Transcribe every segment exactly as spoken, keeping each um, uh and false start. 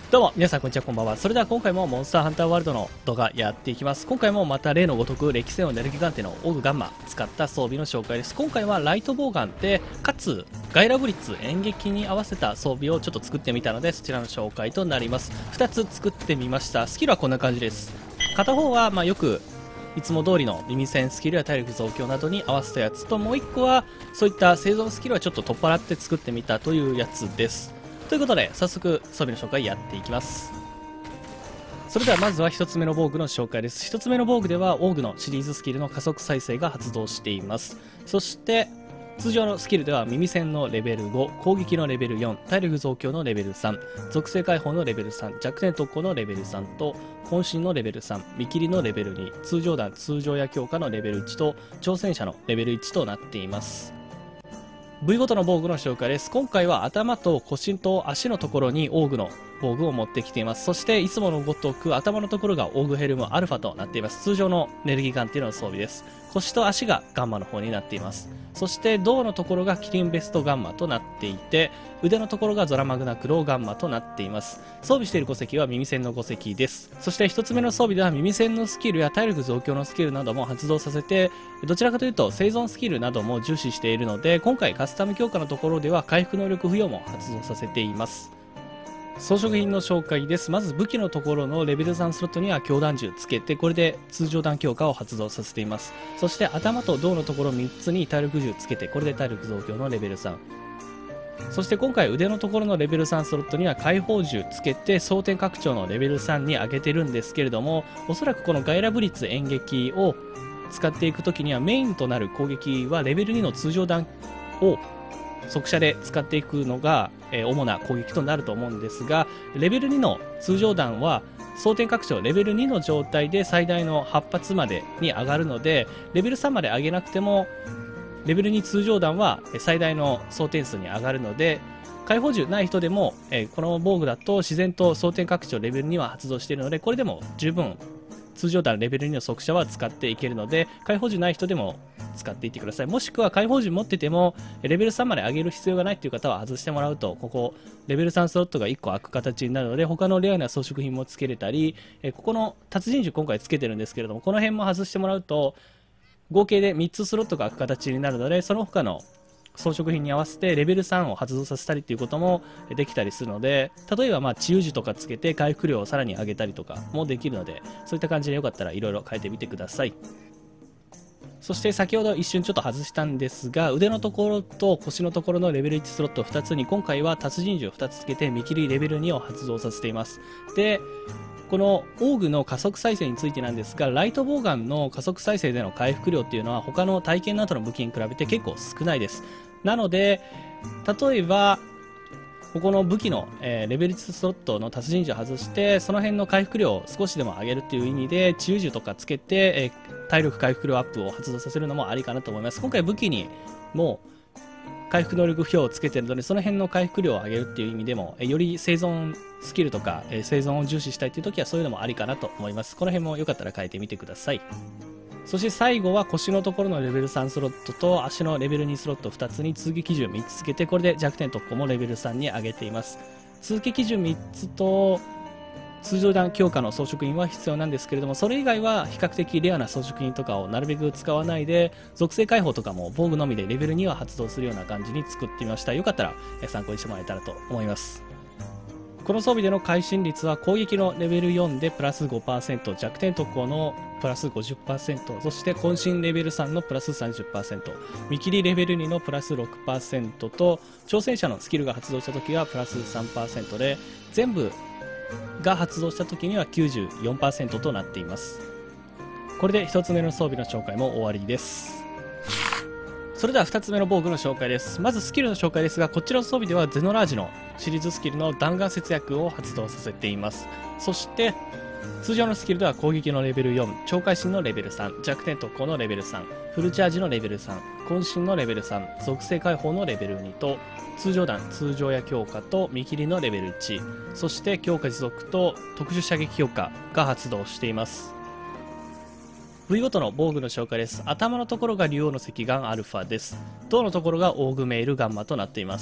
どうも皆さんこんにちは、こんばんは。それでは今回もモンスターハンターワールドの動画やっていきます。今回もまた例のごとく歴戦をネルギガンテのオーグガンマ使った装備の紹介です。今回はライトボウガンでかつガイラブリッツ演劇に合わせた装備をちょっと作ってみたので、そちらの紹介となります。ふたつ作ってみました。スキルはこんな感じです。片方はまあよくいつも通りの耳栓スキルや体力増強などに合わせたやつと、もういっこはそういった生存スキルはちょっと取っ払って作ってみたというやつです。ということで早速装備の紹介やっていきます。それではまずはひとつめの防具の紹介です。ひとつめの防具ではオーグのシリーズスキルの加速再生が発動しています。そして通常のスキルでは耳栓のレベルご、攻撃のレベルよん、体力増強のレベルさん、属性解放のレベルさん、弱点特攻のレベルさんと渾身のレベルさん、見切りのレベルに、通常弾通常や強化のレベルいちと挑戦者のレベルいちとなっています。部位ごとの防具の紹介です。今回は頭と腰と足のところにオーグの防具を持ってきています。そしていつものごとく頭のところがオーグヘルムアルファとなっています。通常のネルギガンっていうのの装備です。腰と足がガンマの方になっています。そして胴のところがキリンベストガンマとなっていて、腕のところがゾラマグナクローガンマとなっています。装備しているご石は耳栓のご石です。そしてひとつめの装備では耳栓のスキルや体力増強のスキルなども発動させて、どちらかというと生存スキルなども重視しているので、今回カスタム強化のところでは回復能力付与も発動させています。装飾品の紹介です。まず武器のところのレベルさんスロットには強弾銃つけて、これで通常弾強化を発動させています。そして頭と胴のところみっつに体力銃つけて、これで体力増強のレベルさん。そして今回腕のところのレベルさんスロットには解放銃つけて装填拡張のレベルさんに上げてるんですけれども、おそらくこのガイラブリッツ演劇を使っていくときにはメインとなる攻撃はレベルにの通常弾を速射で使っていくのが、えー、主な攻撃となると思うんですが、レベルにの通常弾は装填拡張レベルにの状態で最大のはち発までに上がるので、レベルさんまで上げなくてもレベルに通常弾は最大の装填数に上がるので、解放銃ない人でも、えー、この防具だと自然と装填拡張レベルには発動しているので、これでも十分通常弾レベルにの速射は使っていけるので、解放銃ない人でも使っていってください。もしくは解放銃持っててもレベルさんまで上げる必要がないという方は外してもらうと、ここレベルさんスロットがいっこ空く形になるので、他のレアな装飾品もつけれたり、えここの達人銃今回つけてるんですけれども、この辺も外してもらうと合計でみっつスロットが空く形になるので、その他の装飾品に合わせてレベルさんを発動させたりということもできたりするので、例えばまあ治癒樹とかつけて回復量をさらに上げたりとかもできるので、そういった感じでよかったらいろいろ変えてみてください。そして先ほど一瞬ちょっと外したんですが、腕のところと腰のところのレベルいちスロットふたつに今回は達人銃をふたつつけて見切りレベルにを発動させています。でこのオーグの加速再生についてなんですが、ライトボウガンの加速再生での回復量っていうのは他の体験などの武器に比べて結構少ないです。なので例えばここの武器の、えー、レベルいちスロットの達人銃を外して、その辺の回復量を少しでも上げるっていう意味で治癒銃とかつけて、えー、体力回復量アップを発動させるのもありかなと思います。今回武器にも回復能力表をつけているので、その辺の回復量を上げるっていう意味でも、より生存スキルとか生存を重視したいという時はそういうのもありかなと思います。この辺もよかったら変えてみてください。そして最後は腰のところのレベルさんスロットと足のレベルにスロットふたつに通撃銃みっつつけて、これで弱点特攻もレベルさんに上げています。通撃銃みっつと通常弾強化の装飾品は必要なんですけれども、それ以外は比較的レアな装飾品とかをなるべく使わないで、属性解放とかも防具のみでレベルには発動するような感じに作ってみました。よかったら参考にしてもらえたらと思います。この装備での会心率は攻撃のレベルよんでプラス ごパーセント、弱点特攻のプラス ごじゅっパーセント、そして渾身レベルさんのプラス さんじゅっパーセント、見切りレベルにのプラス ろくパーセントと挑戦者のスキルが発動した時はプラス さんパーセントで、全部が発動した時には きゅうじゅうよんパーセント となっています。これでひとつめの装備の紹介も終わりです。それではふたつめの防具の紹介です。まずスキルの紹介ですが、こちらの装備ではゼノラージのシリーズスキルの弾丸節約を発動させています。そして通常のスキルでは攻撃のレベルよん、超会心のレベルさん、弱点特攻のレベルさん、フルチャージのレベルさん、渾身のレベルさん、属性解放のレベルにと通常弾通常や強化と見切りのレベルいち、そして強化持続と特殊射撃強化が発動しています。部位ごとの防具の紹介です。頭のところが竜王の石眼アルファです。胴のところがオーグメイルガンマとなっています。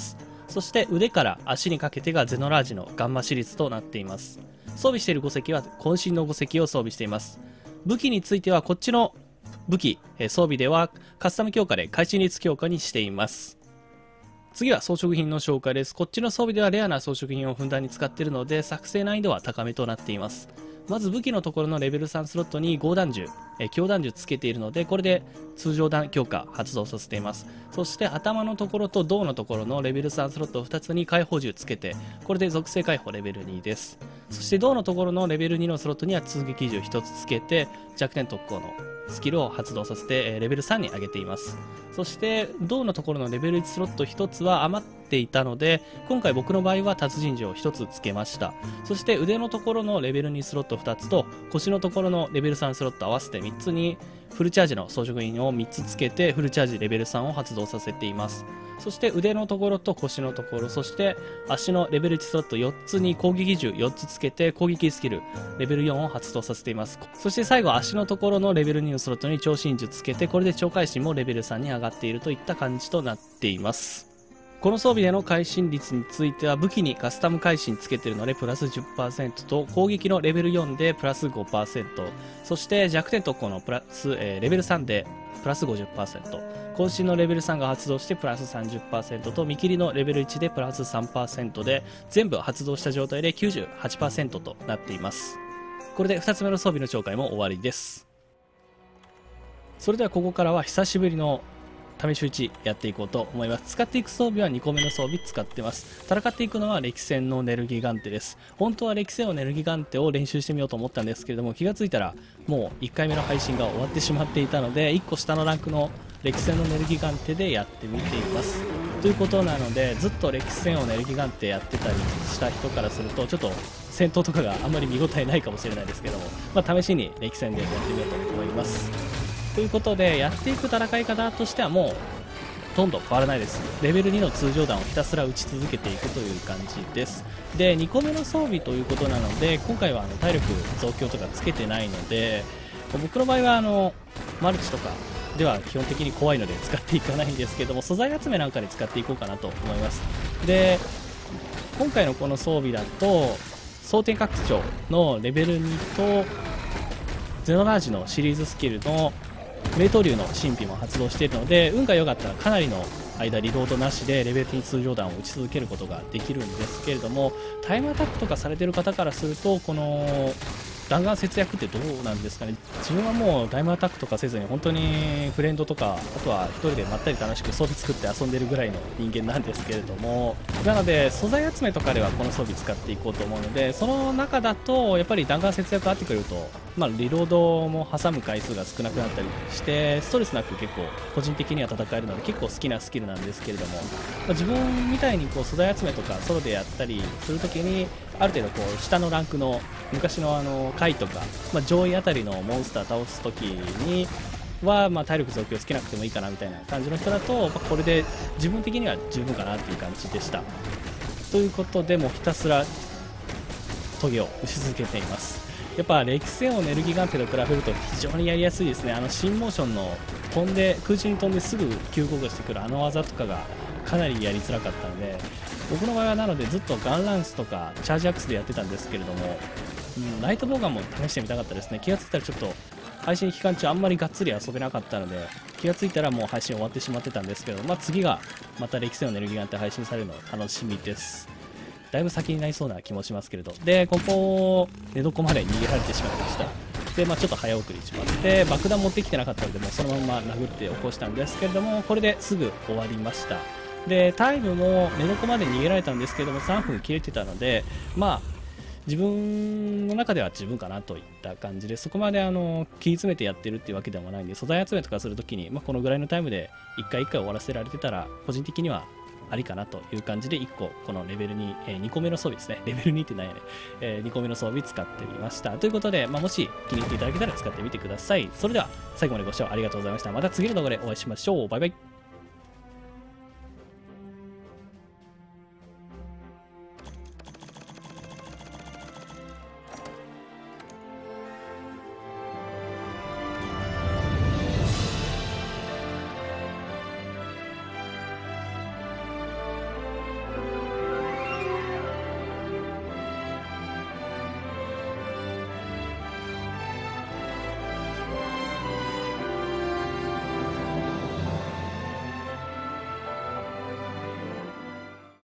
そして腕から足にかけてがゼノラージのガンマシリーズとなっています。装備しているごせきは渾身のごせきを装備しています。武器についてはこっちの武器、えー、装備ではカスタム強化で会心率強化にしています。次は装飾品の紹介です。こっちの装備ではレアな装飾品をふんだんに使っているので作成難易度は高めとなっています。まず武器のところのレベルさんスロットに合弾銃、え強弾銃つけているので、これで通常弾強化発動させています。そして頭のところと胴のところのレベルさんスロットふたつに解放銃つけて、これで属性解放レベルにです。そして胴のところのレベルにのスロットには通撃銃ひとつつけて弱点特攻のスキルを発動させてレベルさんに上げています。そして胴のところのレベルいちスロットひとつは余っていたので、今回僕の場合は達人銃をひとつつけました。そして腕のところのレベルにスロットふたつと腰のところのレベルさんスロット合わせてみっつにフルチャージの装飾品をみっつつけてフルチャージレベルさんを発動させています。そして腕のところと腰のところ、そして足のレベルいちスロットよっつに攻撃銃よっつつけて攻撃スキルレベルよんを発動させています。そして最後足のところのレベルにのスロットに超新術つけて、これで超会心もレベルさんに上がっているといった感じとなっています。この装備での会心率については武器にカスタム会心つけているのでプラス じゅっパーセント と攻撃のレベルよんでプラス ごパーセント、 そして弱点特攻のプラス、えー、レベルさんでプラス ごじゅっパーセント、 渾身のレベルさんが発動してプラス さんじゅっパーセント と見切りのレベルいちでプラス さんパーセント で全部発動した状態で きゅうじゅうはちパーセント となっています。これでふたつめの装備の紹介も終わりです。それではここからは久しぶりの試し撃ちやっていこうと思います。使っていく装備はにこめの装備使ってます。戦っていくのは歴戦のネルギガンテです。本当は歴戦のネルギガンテを練習してみようと思ったんですけれども、気がついたらもういっかいめの配信が終わってしまっていたので、いっこ下のランクの歴戦のネルギガンテでやってみています。ということなので、ずっと歴戦をネルギガンテやってたりした人からするとちょっと戦闘とかがあんまり見応えないかもしれないですけども、まあ、試しに歴戦でやってみようと思います。ということで、やっていく戦い方としてはもうほとんど変わらないです。レベルにの通常弾をひたすら打ち続けていくという感じです。で、にこめの装備ということなので、今回はあの体力増強とかつけてないので、僕の場合はあのマルチとかでは基本的に怖いので使っていかないんですけども、素材集めなんかで使っていこうかなと思います。で、今回のこの装備だと装填拡張のレベルにとゼノラージのシリーズスキルの名刀流の神秘も発動しているので、運が良かったらかなりの間リロードなしでレベルに通常弾を打ち続けることができるんですけれども、タイムアタックとかされている方からするとこの弾丸節約ってどうなんですかね。自分はもうタイムアタックとかせずに本当にフレンドとかあとは一人でまったり楽しく装備作って遊んでるぐらいの人間なんですけれども、なので素材集めとかではこの装備使っていこうと思うので、その中だとやっぱり弾丸節約があってくれると、まあ、リロードも挟む回数が少なくなったりしてストレスなく結構個人的には戦えるので結構好きなスキルなんですけれども、まあ、自分みたいにこう素材集めとかソロでやったりするときにある程度こう下のランクの昔のあの回とか、まあ、上位あたりのモンスター倒すときには、まあ、体力増強つけなくてもいいかなみたいな感じの人だと、まあ、これで自分的には十分かなっていう感じでした。ということでもうひたすらトゲを打ち続けています。やっぱ歴戦をネルギガンテと比べると非常にやりやすいですね。あの新モーションの飛んで空中に飛んですぐ急降下してくるあの技とかがかなりやりづらかったので、僕の場合はなのでずっとガンランスとかチャージアックスでやってたんですけれども、うん、ライトボウガンも試してみたかったですね。気がついたらちょっと配信期間中あんまりがっつり遊べなかったので、気がついたらもう配信終わってしまってたんですけど、まあ、次がまた歴戦をネルギガンテ配信されるの楽しみです。だいぶ先になりそうな気もしますけれど、でここ寝床まで逃げられてしまいました。で、まあ、ちょっと早送りしまして爆弾持ってきてなかったのでもうそのまま殴って起こしたんですけれども、これですぐ終わりました。でタイムも寝床まで逃げられたんですけどもさんぷん切れてたので、まあ自分の中では十分かなといった感じで、そこまであの切り詰めてやってるっていうわけでもないんで、素材集めとかするときに、まあ、このぐらいのタイムでいっかいいっかい終わらせられてたら個人的にはありかなという感じでいっここのレベルに、えー、にこめの装備ですね。レベルにってないよね、えー、にこめの装備使ってみました。ということで、まあ、もし気に入っていただけたら使ってみてください。それでは最後までご視聴ありがとうございました。また次の動画でお会いしましょう。バイバイ。